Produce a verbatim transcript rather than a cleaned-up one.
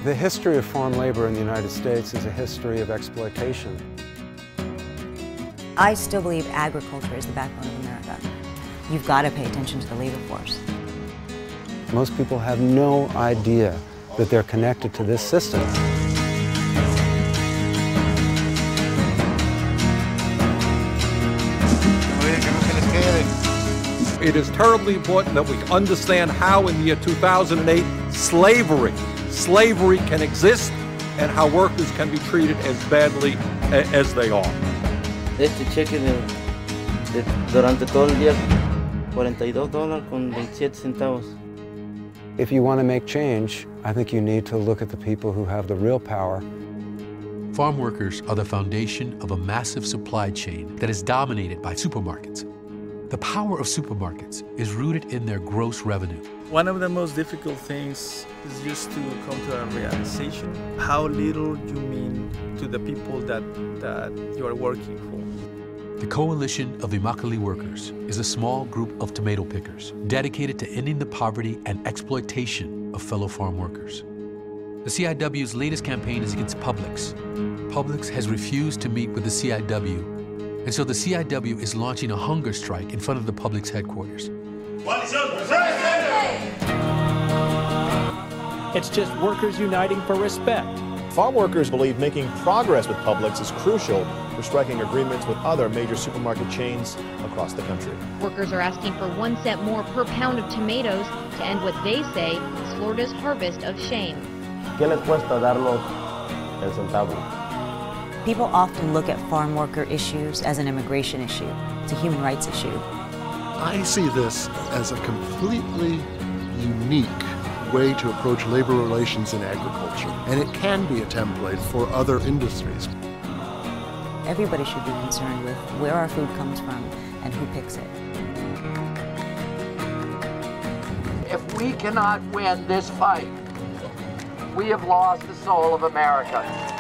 The history of farm labor in the United States is a history of exploitation. I still believe agriculture is the backbone of America. You've got to pay attention to the labor force. Most people have no idea that they're connected to this system. It is terribly important that we understand how in the year two thousand eight slavery, slavery can exist and how workers can be treated as badly as they are. Este cheque de, de, durante todo el día, cuarenta y dos dólares con veintisiete centavos. If you want to make change, I think you need to look at the people who have the real power. Farm workers are the foundation of a massive supply chain that is dominated by supermarkets. The power of supermarkets is rooted in their gross revenue. One of the most difficult things is just to come to a realization how little you mean to the people that, that you are working for. The Coalition of Immokalee Workers is a small group of tomato pickers dedicated to ending the poverty and exploitation of fellow farm workers. The C I W's latest campaign is against Publix. Publix has refused to meet with the C I W, and so the C I W is launching a hunger strike in front of the Publix headquarters. It's just workers uniting for respect. Farm workers believe making progress with Publix is crucial for striking agreements with other major supermarket chains across the country. Workers are asking for one cent more per pound of tomatoes to end what they say is Florida's harvest of shame. ¿Qué les cuesta darnos el centavo? People often look at farm worker issues as an immigration issue. It's a human rights issue. I see this as a completely unique way to approach labor relations in agriculture, and it can be a template for other industries. Everybody should be concerned with where our food comes from and who picks it. If we cannot win this fight, we have lost the soul of America.